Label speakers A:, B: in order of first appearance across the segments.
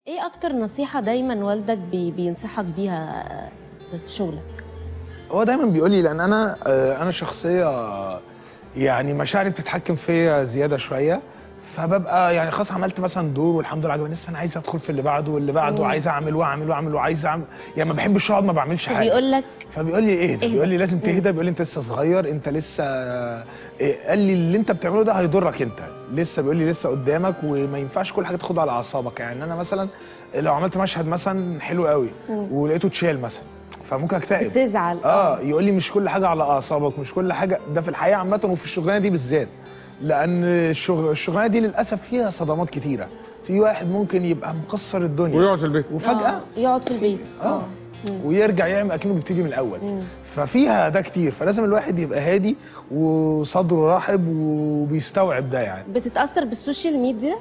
A: ايه اكتر نصيحة دايما والدك بينصحك بيها في شغلك؟
B: هو دايما بيقول لي لان انا شخصيه يعني مشاعري بتتحكم فيا زياده شويه، فببقى يعني خلاص عملت مثلا دور والحمد لله عجب الناس، فانا عايز ادخل في اللي بعده واللي بعده، عايز اعمل واعمل واعمل وعايز اعمل، يعني ما بحبش اقعد ما بعملش حاجه. فبيقول لي اهدى، بيقول لي لازم تهدى، بيقول لي انت لسه صغير، انت لسه قال لي اللي انت بتعمله ده هيضرك انت لسه، بيقول لي لسه قدامك وما ينفعش كل حاجه تاخدها على اعصابك. يعني انا مثلا لو عملت مشهد مثلا حلو قوي ولقيته اتشال مثلا فممكن اكتئب،
A: تزعل.
B: يقول لي مش كل حاجه على اعصابك، مش كل حاجه، ده في الحياه عامه وفي الشغلانه دي بالذات، لان الشغلانه دي للاسف فيها صدمات كتيره. في واحد ممكن يبقى مكسر الدنيا
C: ويقعد في البيت
B: وفجاه
A: يقعد في البيت
B: ويرجع يعمل اكنه بيبتدي من الاول. ففيها ده كتير، فلازم الواحد يبقى هادي وصدره رحب وبيستوعب ده. يعني
A: بتتاثر بالسوشيال ميديا؟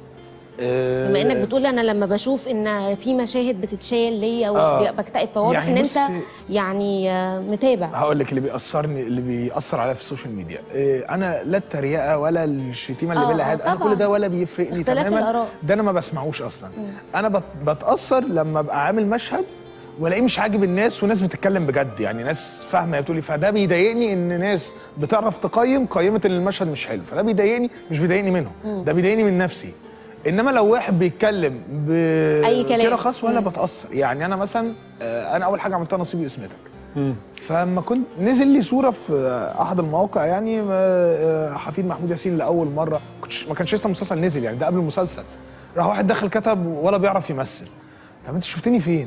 A: بما انك بتقول انا لما بشوف ان في مشاهد بتتشال ليا وبكتئب، فواضح يعني ان انت يعني متابع.
B: هقول لك اللي بيأثر عليا في السوشيال ميديا، انا لا التريقه ولا الشتيمه اللي بلا هاد، انا كل ده ولا بيفرقني تماما، ده انا ما بسمعوش اصلا. انا بتأثر لما ابقى عامل مشهد والاقيه مش عاجب الناس وناس بتتكلم بجد، يعني ناس فاهمه هي بتقول لي، فده بيضايقني ان ناس بتعرف قيمت ان المشهد مش حلو، فده بيضايقني، مش بيضايقني منهم، ده بيضايقني من نفسي. انما لو واحد بيتكلم
A: اي كلام
B: كده خاص ولا بتاثر. يعني انا مثلا انا اول حاجه عملتها نصيبي واسمتك، فما كنت نزل لي صوره في احد المواقع، يعني حفيد محمود ياسين لاول مره، ما كانش لسه المسلسل نزل، يعني ده قبل المسلسل، راح واحد دخل كتب ولا بيعرف يمثل. طب انت شفتني فين؟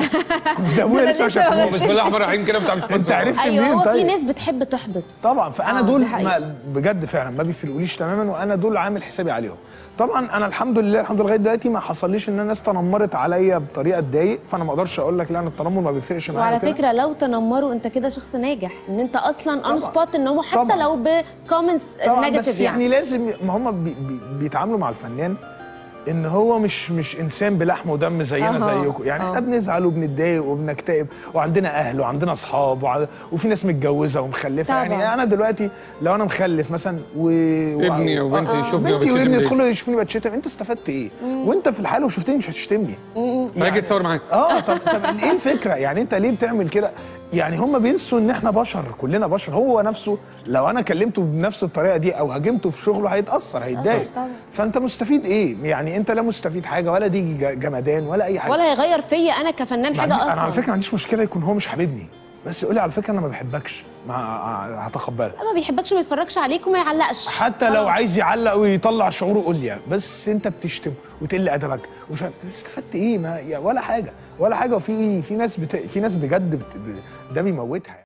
B: ده ابويا لسه ما شافنيش.
C: بسم الله الرحمن الرحيم كده بتاع
B: انت عرفت منين؟
A: ايوه
B: طيب
A: في ناس بتحب تحبط
B: طبعا، فانا دول بجد فعلا ما بيفرقوليش تماما، وانا دول عامل حسابي عليهم. طبعا انا الحمد لله لغايه دلوقتي ما حصليش ان الناس تنمرت عليا بطريقه تضايق، فانا ما اقدرش اقول لك لا، انا التنمر ما بيفرقش معايا.
A: وعلى فكره لو تنمروا انت كده شخص ناجح، ان انت اصلا اون سبوت، ان هو حتى لو بكومنتس نيجاتيف،
B: بس يعني لازم، ما هم بيتعاملوا مع الفنان ان هو مش انسان بلحم ودم زينا زيكم، يعني احنا بنزعل وبنتضايق وبنكتئب، وعندنا اهل وعندنا اصحاب وفي ناس متجوزه ومخلفه. يعني انا دلوقتي لو انا مخلف مثلا
C: ابني او بنتي يشوفني
B: بنتي وابني يدخلوا يشوفوني بتشتم، انت استفدت ايه؟ وانت في الحاله وشفتني مش هتشتمني،
C: هاجي اتصور معاك.
B: طب ايه الفكره؟ يعني انت ليه بتعمل كده؟ يعني هم بينسوا ان احنا بشر، كلنا بشر. هو نفسه لو انا كلمته بنفس الطريقه دي او هاجمته في شغله هيتاثر، هيتضايق. فانت مستفيد ايه؟ يعني انت لا مستفيد حاجه، ولا دي جمدان ولا اي حاجه،
A: ولا هيغير فيا انا كفنان حاجه اصلا.
B: انا على فكره ما عنديش مشكله يكون هو مش حاببني، بس يقول لي على فكره انا ما بحبكش، هتقبلها.
A: ما بيحبكش وما يتفرجش عليك وما يعلقش،
B: حتى لو عايز يعلق ويطلع شعوره قول لي، بس انت بتشتم وتقل ادبك ومش عارف استفدت ايه؟ ما ولا حاجه ولا حاجه. وفي ناس في ناس بجد ده بيموتها.